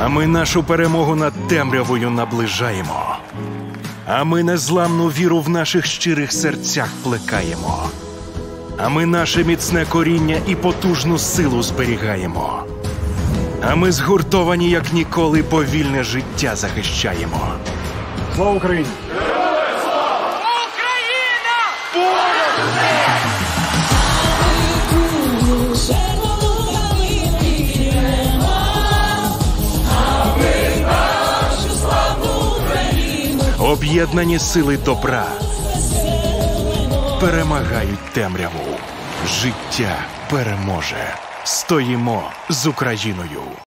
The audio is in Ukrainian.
А ми нашу перемогу над темрявою наближаємо. А ми незламну віру в наших щирих серцях плекаємо. А ми наше міцне коріння і потужну силу зберігаємо. А ми згуртовані, як ніколи, бо вільне життя захищаємо. Слава Україні! Україна! Об'єднані сили добра перемагають темряву. Життя переможе. Стоїмо з Україною.